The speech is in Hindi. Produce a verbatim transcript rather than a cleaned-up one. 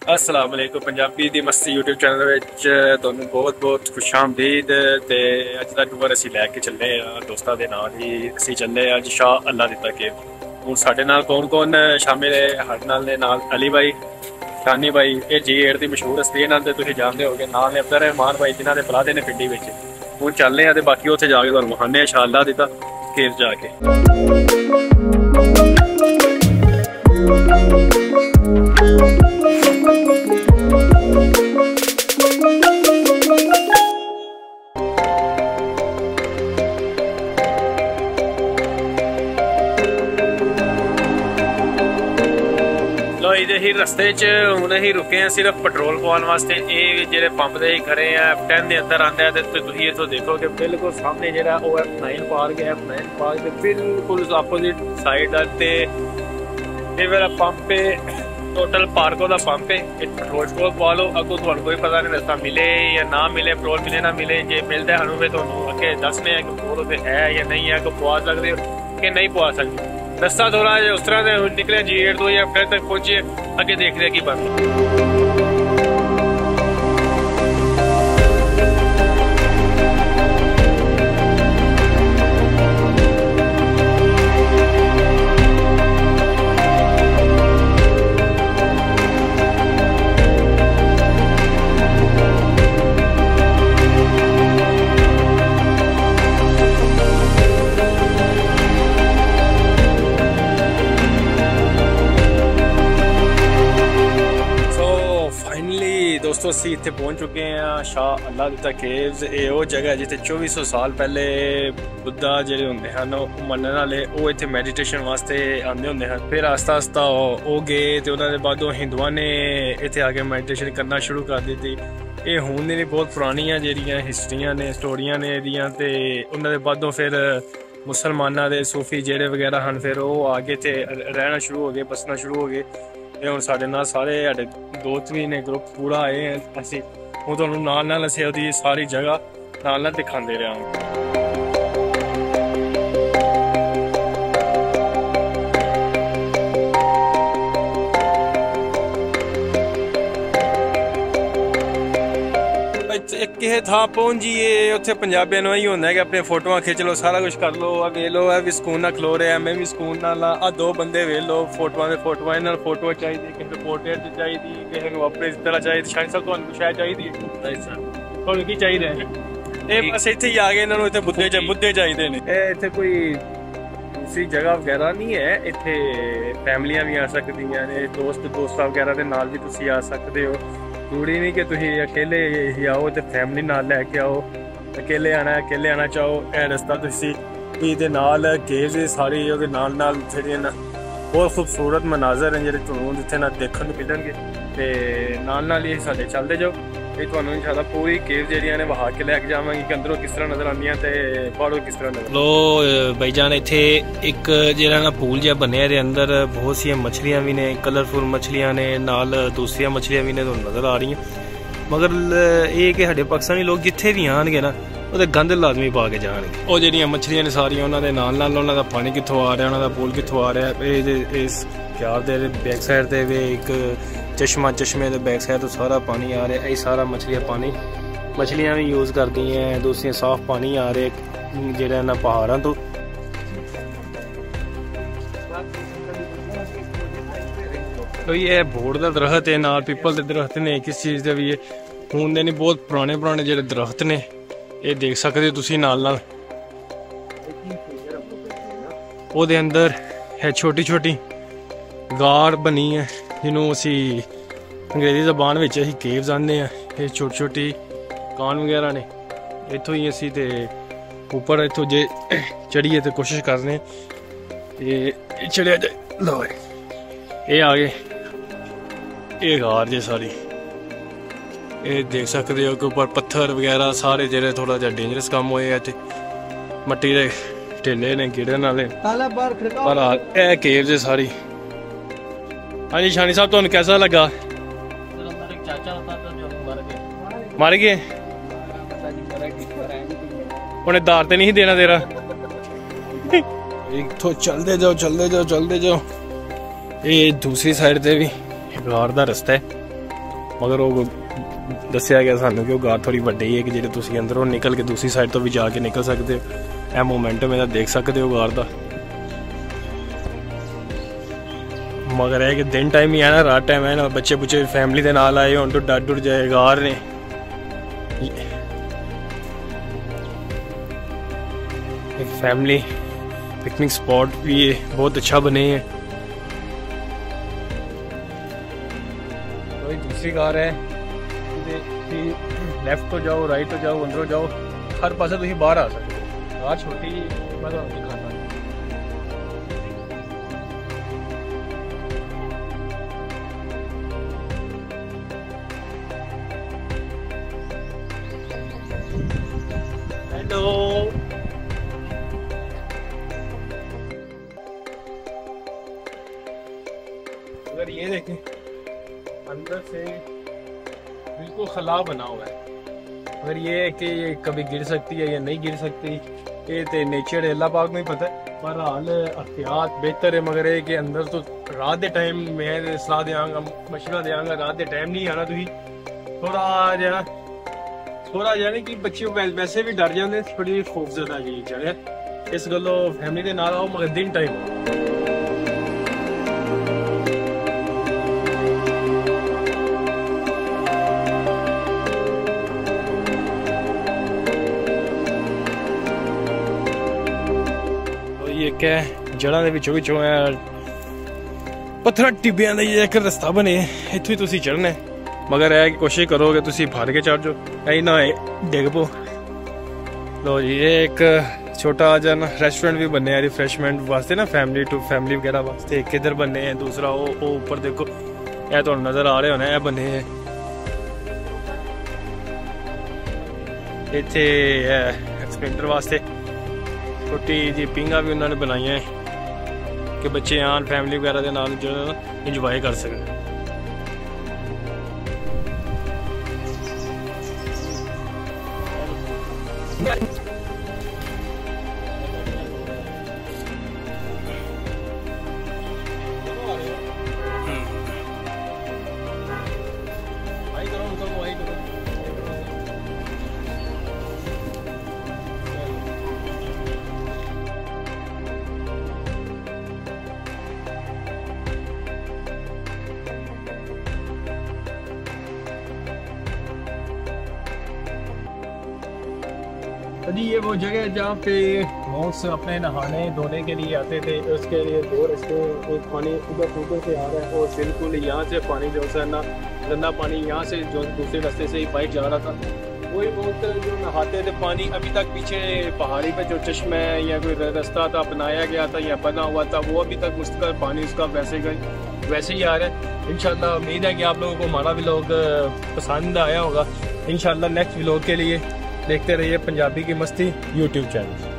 अस्सलाम वालेकुम पंजाबी दी मस्ती यूट्यूब चैनल विच तुहानू बहुत बहुत खुशामदीद। ते अज दा टूर असीं लैके चले दोस्तां दे नाल ही असीं चले अज शाह अल्लाह दिता केव। हुण साडे नाल कौन कौन शामिल है? साडे नाल ने नाल अली भाई, शानी भाई, ये जी एट दी मशहूर हस्ती नाल ते तुसीं जानदे होगे। नाल ने अब्दुल रहमान भाई जिन्हां दे पलादे ने पिंडी विच। हुण चलने आ ते बाकी उत्थे जाके तुहानू विखाने शाह अल्लाह दिता केव जाके। ही रस्ते च हुणे ही रुके हैं सिर्फ पेट्रोल पवाने वास्ते। ये जेह्ड़े पंप दे खड़े हैं टेन दे अंदर आंदा है ते तुसीं इत्थों देखो कि बिल्कुल सामने जेह्ड़ा ओह एफ नाइन पार्क है। एफ नाइन पार्क दे बिल्कुल अपोजिट साइड ते ये वाला पंप है, टोटल पार्कों का पंप है। पेट्रोल शट्रोल पवा लो, अगों तुहानू कोई पता नहीं रस्ता मिले या ना मिले, पेट्रोल मिले ना मिले। जे मिलता है हमें तुहानू अगे दसने कि पेट्रोल उत्थे है या नहीं है, कोई पवा सकते हो कि नहीं पवा सकते। रस्ता थोड़ा उस तरह से निकले जी एट तो या फिर तक पहुंचे, आगे देख रहे की बात। दोस्तों असी इत्थे पहुंच चुके हैं शाह अल्लाह दिता केव्स। ये वो जगह है जिथे चौबी सौ साल पहले बुद्धा जेह्ड़े होंदे हन मनने वाले वो इत्थे मैडिटेशन वास्ते आंदे होंदे हन। फिर आस्ता आस्ता वो गए ते उन्हां दे बाद हिंदुआं ने इत्थे आके मैडिटेशन करना शुरू कर दित्ती। ये हुण दी बहुत पुरानियां जेह्ड़ियां हिस्ट्रियां ने, स्टोरियां ने एहदियां। ते उन्हां दे बादों फिर मुसलमानां दे सूफी जेह्ड़े वगैरह हन फिर वो आगे ते रहना शुरू हो गए, बसना शुरू हो गए। हुण साढ़े नाल सारे साढ़े दोस्त भी ने, ग्रुप पूरा आए हैं। असीं हूँ तुहानू नाल नाल असीं ओहदी सारी जगह नाल नाल दिखांदे रहांगे। एक किसे थां पहुंचिए उत्थे पंजाबियां नूं इही होंदा है कि अपनी फोटोआं खिच लो, सारा कुछ कर लो। आ वेख लो, आ भी सुकून नाल खलो रहा, मैं भी सुकून नाल। आ दो बंदे वेख लो, फोटोआं दे फोटोआं इन्हां नूं फोटो चाहिदी, किसे पोर्ट्रेट च चाहिदी, किसे नूं अपने इस तरह चाहिदी। शायद साहब तुहानूं कुछ है चाहिदी? नहीं सर, तुहानूं की चाहिदा है? ये बस इत्थे ही आ गए, इन्हां नूं इत्थे बुद्धे च बुद्धे चाहिदे ने। ए इत्थे कोई दूसरी जगह वगैरह नहीं है, इत्थे फैमिलियां भी आ सकदियां ने, दोस्त दोस्तां वगैरह दे नाल भी तुसीं आ सकदे हो। जरूरी नहीं कि तुसीं अकेले ही आओ ते फैमिली नाल लैके आओ। अकेले आना अकेले आना चाहो, यह रस्ता तुसीं इहदे नाल केव्स सारी ओहदे नाल नाल जेह्ड़ियां न बहुत खूबसूरत मनाजर हैं जेह्ड़े तुहानूं इत्थे ना देखण नूं मिलणगे। ते नाल नाल ही साडे चलदे जाओ, ये तुहानूं इंशाअल्लाह पूरी केव्स जेह्ड़ियां ने वहा के लैके जावांगे कि अंदरों किस तरह नजर आंदियां ते बाहरों किस तरह नजर। लो भाईजान इत्थे एक जेह्ड़ा ना पूल जिहा बनेआ दे अंदर बहुत सी मछलियां भी ने, कलरफुल मछलियां ने, नाल दूसरियां मछलियां भी ने तुहानूं नजर आ रही हैं। मगर ये कि साडे पाकिस्तानी लोग जिथे भी आएंगे ना वो गंद लाजमी पा के जाएंगे। वो ਜਿਹੜੀਆਂ मछलियां ने सारियां उन्होंने नाल नाल उन्हों का पानी कितों आ रहा, उन्होंने पूल कितों आ रहा है। इस क्यार दे बैक साइड ते भी एक चश्मा, चश्मे के बैक साइड तो सारा पानी आ रहा है। ये सारा मछलियां पानी मछलियां भी यूज़ करती हैं, दूसरी साफ पानी आ रहे जेह्ड़ा ना पहाड़ों तो। तो ये बोड़ का दरख्त है, नाल पीपल के दरख्त ने, किस चीज़ के भी है हूँ दे नहीं, बहुत पुराने पुराने जेह्ड़े दरख्त ने ये देख सकते हो तुसीं नाल नाल। ओहदे अंदर है छोटी छोटी गाड़ बनी है जिन्हों असी अंग्रेजी जबान में असी केव्स आने हैं। ये छोटी छोटी कान वगैरह ने, इत्थों ही असी ते उपर इत्थों जे चढ़िए तो कोशिश करने ये चढ़िया जाए। लो ये आ गए, ये गार जे सारी ये देख सकते हो कि ऊपर पत्थर वगैरह सारे जेह्ड़े थोड़ा जा डेंजरस काम होए इत्थे, मट्टी दे ढेले ने गिरन वाले। पर ए केव्स है सारी। हाँ जी शानी साहब तुहानूं कैसा लगा? मर गए उन्हें दार ते नहीं देना तेरा। इत्थों चलते जाओ चलते जाओ चलते जाओ। ये दूसरी साइड से भी गार दा रस्ता है, मगर वो दस्या गया सानू कि वो गार थोड़ी वड्डी है कि जेह्ड़े तुसीं अंदरों निकल के दूसरी साइड तो भी जाके निकल सकते हो। यह मोमेंटम ਇਹਦਾ देख सकते हो गार का। मगर है कि दिन टाइम ही है ना, रात टाइम है ना, बच्चे बुच्चे फैमिली के नाल आए हो तो डर डुर जाए। गार ने फैमिली पिकनिक स्पॉट भी ये बहुत अच्छा बने हैं। वही दूसरी गार है, लेफ्ट तो जाओ राइट तो जाओ अंदरों जाओ, हर पासे तुम बाहर आ सकते हो। गार छोटी मैं तो दिखाता हेलो। अगर ये देखें अंदर से बिल्कुल खला बना हुआ है। अगर ये है कि ये कभी गिर सकती है या नहीं गिर सकती, ये तो नेचर अल्लाह पाक में पता है, पर हाल एहतियात बेहतर है। मगर ये कि अंदर तो रात के टाइम मैं सलाह देंगा, मशवरा देंगा, रात के टाइम नहीं आना। तुम थोड़ा जरा थोड़ा जाने कि बच्चे वैसे भी डर जाते, थोड़ी खौफजदा जी चढ़े इस गलो फैमिली के नाल आओ, मगर दिन टाइम आओ। जड़ा दे विचों विचों पत्थर टिब्बियां दा एक रस्ता बने, इत्थों ही तुसीं चढ़ना है। मगर है कि कोशिश करो कि तुसीं फड़ के चढ़ जाओ, ऐ ना डिग पो। लो जी ये एक छोटा जन रेस्टोरेंट भी बने रिफ्रेशमेंट वास्ते ना, फैमिली टू फैमिली वगैरह वास्ते। एक इधर बने हैं, दूसरा वो वो ऊपर देखो, यह तो नजर आ रहे होने ये बने हैं। इत्थे एक्सपेंडर वास्ते छोटी जी पिंगा भी उन्होंने बनाई है कि बच्चे आन फैमिली वगैरह के नाल जो इंजॉय कर सकें। जी ये वो जगह है जहाँ पे मॉन्क्स अपने नहाने धोने के लिए आते थे। उसके लिए दो रास्ते, एक पानी उधर ऊपर से आ रहा है और बिल्कुल यहाँ से पानी जो है ना गंदा पानी यहाँ से जो दूसरे रास्ते से ही पाइप जा रहा था। वही बहुत जो नहाते थे पानी। अभी तक पीछे पहाड़ी पे जो चश्मा है या कोई रास्ता था बनाया गया था या बना हुआ था, वो अभी तक मुस्तकिल पानी उसका वैसे गए वैसे ही आ रहा है। इंशाल्लाह उम्मीद है कि आप लोगों को हमारा व्लॉग पसंद आया होगा। इंशाल्लाह नेक्स्ट व्लॉग के लिए देखते रहिए पंजाबी की मस्ती यूट्यूब चैनल।